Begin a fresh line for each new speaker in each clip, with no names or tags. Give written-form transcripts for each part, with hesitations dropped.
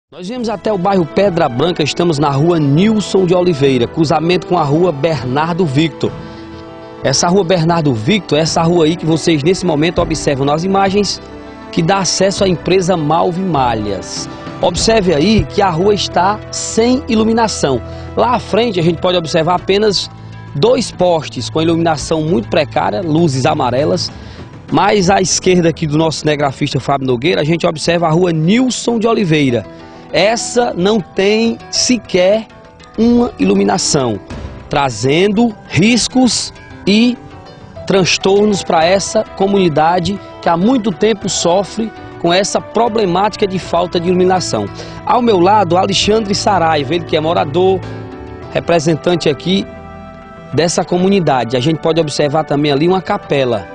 Nós viemos até o bairro Pedra Branca, estamos na rua Nilson de Oliveira, cruzamento com a rua Bernardo Victor. Essa rua Bernardo Victor é essa rua aí que vocês nesse momento observam nas imagens, que dá acesso à empresa Malve Malhas. Observe aí que a rua está sem iluminação. Lá à frente a gente pode observar apenas dois postes com iluminação muito precária, luzes amarelas. Mais à esquerda aqui do nosso cinegrafista Fábio Nogueira, a gente observa a rua Nilson de Oliveira. Essa não tem sequer uma iluminação, trazendo riscos e transtornos para essa comunidade que há muito tempo sofre com essa problemática de falta de iluminação. Ao meu lado, Alexandre Saraiva, ele que é morador, representante aqui dessa comunidade. A gente pode observar também ali uma capela,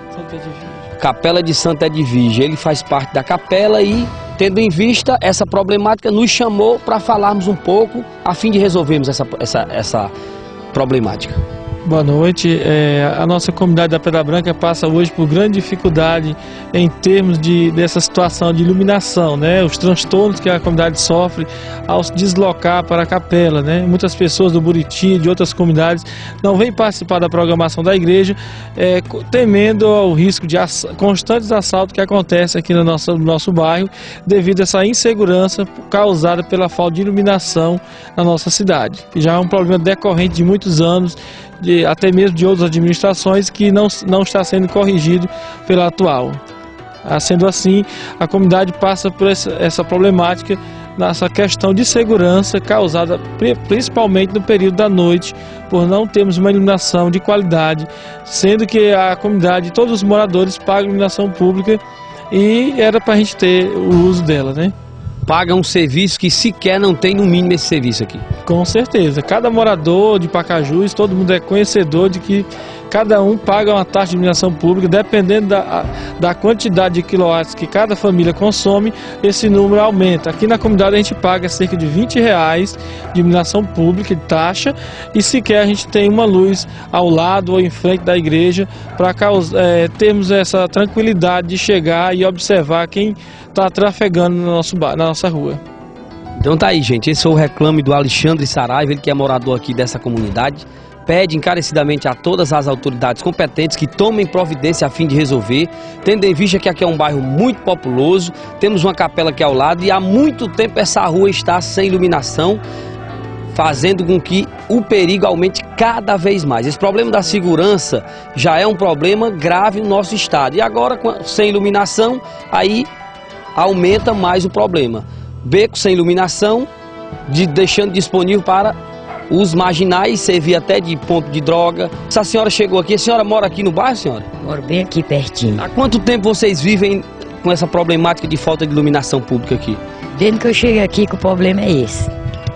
Capela de Santa Edvígia. Ele faz parte da capela e, tendo em vista essa problemática, nos chamou para falarmos um pouco a fim de resolvermos essa problemática.
Boa noite. A nossa comunidade da Pedra Branca passa hoje por grande dificuldade em termos dessa situação de iluminação, né? Os transtornos que a comunidade sofre ao se deslocar para a capela, né? Muitas pessoas do Buriti, de outras comunidades, não vêm participar da programação da igreja, temendo ao risco de constantes assaltos que acontecem aqui no nosso bairro, devido a essa insegurança causada pela falta de iluminação na nossa cidade, que já é um problema decorrente de muitos anos, até mesmo de outras administrações, que não está sendo corrigido pela atual. Sendo assim, a comunidade passa por essa problemática nessa questão de segurança causada principalmente no período da noite, por não termos uma iluminação de qualidade, sendo que a comunidade, todos os moradores pagam iluminação pública e era para a gente ter o uso dela, né?
Paga um serviço que sequer não tem no mínimo esse serviço aqui.
Com certeza. Cada morador de Pacajus, todo mundo é conhecedor de que cada um paga uma taxa de iluminação pública, dependendo da quantidade de quilowatts que cada família consome, esse número aumenta. Aqui na comunidade a gente paga cerca de R$20 de iluminação pública, de taxa, e sequer a gente tem uma luz ao lado ou em frente da igreja para termos essa tranquilidade de chegar e observar quem está trafegando na nossa rua.
Então tá aí, gente, esse é o reclame do Alexandre Saraiva, ele que é morador aqui dessa comunidade. Pede encarecidamente a todas as autoridades competentes que tomem providência a fim de resolver, tendo em vista que aqui é um bairro muito populoso, temos uma capela aqui ao lado e há muito tempo essa rua está sem iluminação, fazendo com que o perigo aumente cada vez mais. Esse problema da segurança já é um problema grave no nosso estado e agora sem iluminação, aí aumenta mais o problema. Beco sem iluminação, deixando disponível para os marginais, servir até de ponto de droga. Essa senhora chegou aqui, a senhora mora aqui no bairro, senhora?
Moro bem aqui pertinho.
Há quanto tempo vocês vivem com essa problemática de falta de iluminação pública aqui?
Desde que eu cheguei aqui que o problema é esse.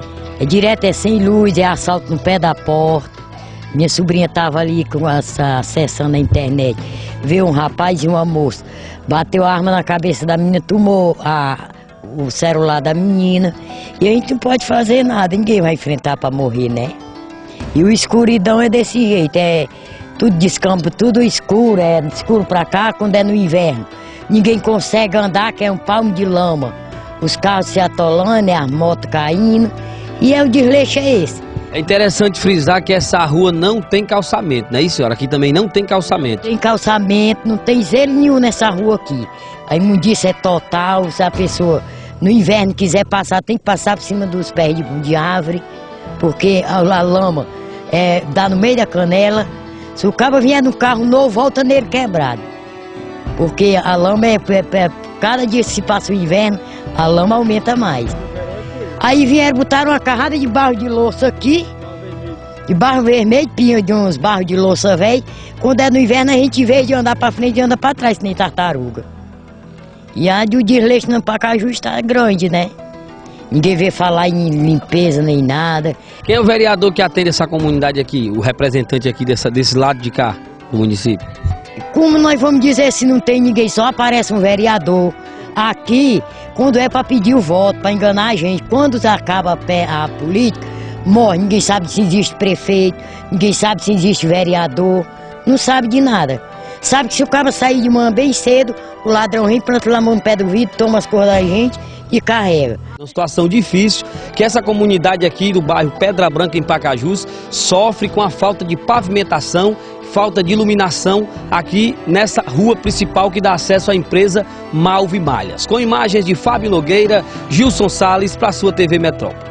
É direto, é sem luz, é assalto no pé da porta. Minha sobrinha estava ali acessando a internet, veio um rapaz e uma moça, bateu a arma na cabeça da menina, tomou o celular da menina, e a gente não pode fazer nada, ninguém vai enfrentar para morrer, né? E o escuridão é desse jeito, é tudo descampo, tudo escuro, é escuro para cá quando é no inverno. Ninguém consegue andar, que é um palmo de lama. Os carros se atolando, as motos caindo, e o desleixo é esse.
É interessante frisar que essa rua não tem calçamento, não é isso, senhora? Aqui também não tem calçamento.
Tem calçamento, não tem zelo nenhum nessa rua aqui. A imundícia é total, se a pessoa no inverno quiser passar, tem que passar por cima dos pés de árvore, porque a lama dá no meio da canela. Se o cabo vier no carro novo, volta nele quebrado. Porque a lama cada dia que se passa o inverno, a lama aumenta mais. Aí vieram, botaram uma carrada de barro de louça aqui, de barro vermelho, pinho de uns barros de louça velho. Quando é no inverno a gente, em vez de andar para frente, anda para trás, nem tartaruga. E a do desleixo no Pacajus está grande, né? Ninguém vê falar em limpeza nem nada.
Quem é o vereador que atende essa comunidade aqui, o representante aqui desse lado de cá do município?
Como nós vamos dizer se não tem ninguém, só aparece um vereador aqui quando é para pedir o voto, para enganar a gente. Quando acaba a política, morre. Ninguém sabe se existe prefeito, ninguém sabe se existe vereador, não sabe de nada. Sabe que se o cara sair de manhã bem cedo, o ladrão vem, planta lá a mão no pé do vidro, toma as coisas da gente e carrega.
Uma situação difícil que essa comunidade aqui do bairro Pedra Branca, em Pacajus, sofre com a falta de pavimentação, falta de iluminação aqui nessa rua principal que dá acesso à empresa Malve Malhas. Com imagens de Fábio Nogueira, Gilson Salles para a sua TV Metrópole.